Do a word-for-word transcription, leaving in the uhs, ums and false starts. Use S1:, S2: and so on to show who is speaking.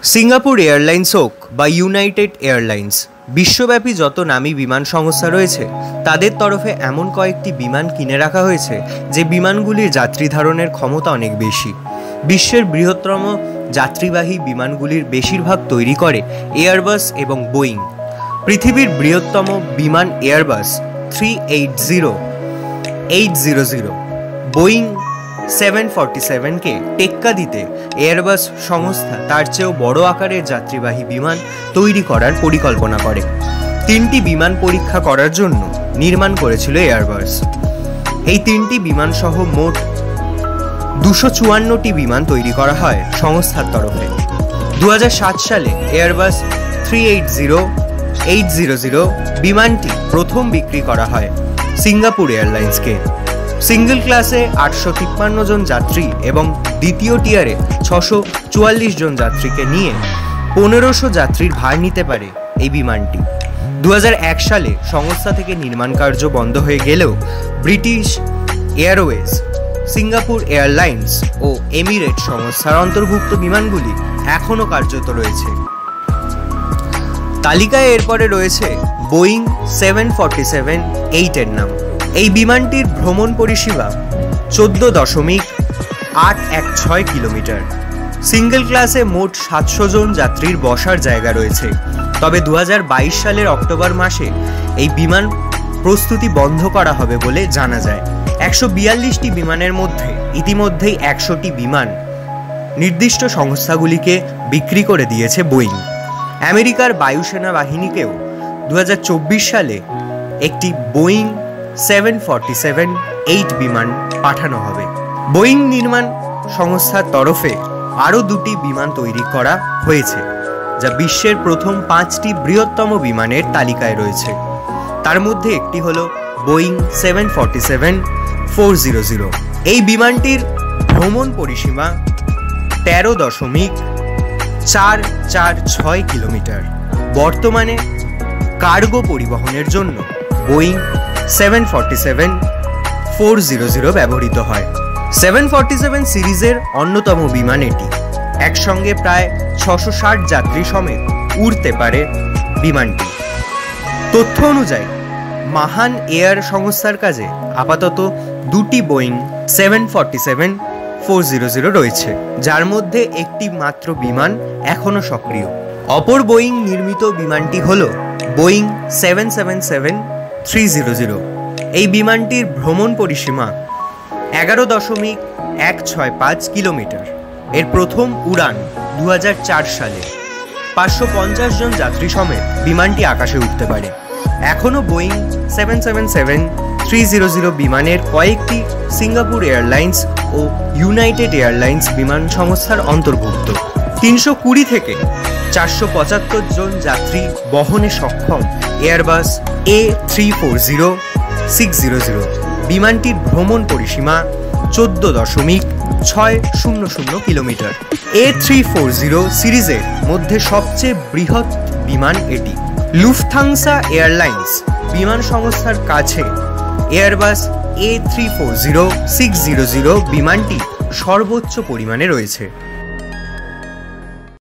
S1: Singapore airlines হোক বা United airlines, বিশ্বব্যাপী যত নামী বিমান সংস্থা রয়েছে তাদের তরফে এমন কয়েকটি বিমান কিনে রাখা হয়েছে যে বিমানগুলির যাত্রী ধারণের ক্ষমতা অনেক বেশি। বিশ্বের বৃহত্তম যাত্রীবাহী বিমানগুলির বেশিরভাগ তৈরি করে এয়ারবাস এবং বোয়িং। পৃথিবীর বৃহত্তম বিমান Airbus three eight zero eight zero zero Boeing seven forty সেভেনকে টেক্কা দিতে এয়ারবাস সংস্থা তার চেয়েও বড় আকারের যাত্রীবাহী বিমান তৈরি করার পরিকল্পনা করে। তিনটি বিমান পরীক্ষা করার জন্য নির্মাণ করেছিল এয়ারবাস। এই তিনটি বিমান সহ মোট দুশো চুয়ান্নটি বিমান তৈরি করা হয় সংস্থার তরফে। দু হাজার সাত সালে Airbus three eight zero eight zero zero বিমানটি প্রথম বিক্রি করা হয় সিঙ্গাপুর এয়ারলাইন্সকে। সিঙ্গল ক্লাসে আটশো তিপ্পান্ন জন যাত্রী এবং দ্বিতীয় টিয়ারে ছশো চুয়াল্লিশ জন যাত্রীকে নিয়ে পনেরোশো যাত্রীর ভার নিতে পারে এই বিমানটি। দু হাজার এক সালে সংস্থা থেকে নির্মাণ কার্য বন্ধ হয়ে গেলেও ব্রিটিশ এয়ারওয়েজ, সিঙ্গাপুর এয়ারলাইন্স ও এমিরেট সংস্থার অন্তর্ভুক্ত বিমানগুলি এখনও কার্যত রয়েছে। তালিকায় এরপরে রয়েছে বোয়িং সেভেন ফর্টি সেভেন এইটের নাম। এই বিমানটির ভ্রমণ পরিষেবা চোদ্দ দশমিক আট এক ছয় কিলোমিটার। সিঙ্গল ক্লাসে মোট সাতশো জন যাত্রীর বসার জায়গা রয়েছে। তবে দু হাজার বাইশ সালের অক্টোবর মাসে এই বিমান প্রস্তুতি বন্ধ করা হবে বলে জানা যায়। একশো বিয়াল্লিশটি বিমানের মধ্যে ইতিমধ্যেই একশোটি বিমান নির্দিষ্ট সংস্থাগুলিকে বিক্রি করে দিয়েছে বোয়িং। আমেরিকার বায়ুসেনা বাহিনীকেও দু হাজার চব্বিশ সালে একটি Boeing seven forty seven eight বিমান পাঠানো হবে। বোয়িং নির্মাণ সংস্থার তরফে আরও দুটি বিমান তৈরি করা হয়েছে, যা বিশ্বের প্রথম পাঁচটি বৃহত্তম বিমানের তালিকায় রয়েছে। তার মধ্যে একটি হলো Boeing seven forty seven four zero zero. এই বিমানটির ভ্রমণ পরিসীমা তেরো দশমিক চার চার ছয় কিলোমিটার। বর্তমানে কার্গো পরিবহনের জন্য Boeing seven forty seven four zero zero ব্যবহৃত হয়। সেভেন ফর্টি সেভেন সিরিজের অন্যতম বিমান এটি। একসঙ্গে প্রায় ছশো ষাট যাত্রী সমেত উড়তে পারে বিমানটি। তথ্য অনুযায়ী মাহান এয়ার সংস্থার কাছে আপাতত দুটি Boeing seven forty seven four zero zero রয়েছে, যার মধ্যে একটি মাত্র বিমান এখনও সক্রিয়। অপর বোয়িং নির্মিত বিমানটি হল Boeing seven seven seven three zero zero. এই বিমানটির ভ্রমণ পরিসীমা এগারো দশমিক এক ছয় পাঁচ কিলোমিটার। এর প্রথম উড়ান দু হাজার চার সালে। পাঁচশো পঞ্চাশ জন যাত্রী সমেত বিমানটি আকাশে উঠতে পারে। এখনও Boeing seven seven seven three zero zero বিমানের কয়েকটি সিঙ্গাপুর এয়ারলাইন্স ও ইউনাইটেড এয়ারলাইন্স বিমান সংস্থার অন্তর্ভুক্ত। তিনশো কুড়ি থেকে চারশো পঁচাত্তর জন যাত্রী বহনে সক্ষম Airbus A three four zero six zero zero বিমানটির ভ্রমণ পরিসীমা চোদ্দ দশমিক ছয় শূন্য শূন্য kilometre. A three four zero সিরিজের মধ্যে সবচেয়ে বৃহৎ বিমান এটি। লুফথাংসা এয়ারলাইন্স বিমান সংস্থার কাছে Airbus A three four zero six zero zero বিমানটি সর্বোচ্চ পরিমাণে রয়েছে।